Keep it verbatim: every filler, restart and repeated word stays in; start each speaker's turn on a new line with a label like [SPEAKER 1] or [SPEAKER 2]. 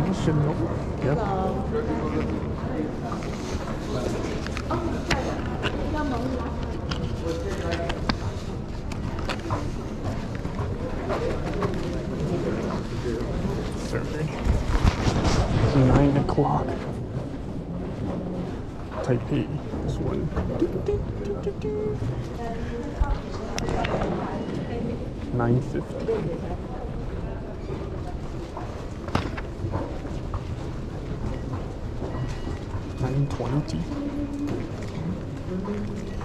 [SPEAKER 1] International. Yep. Survey. Nine o'clock. Taipei. This one. Nine fifty. Nine twenty.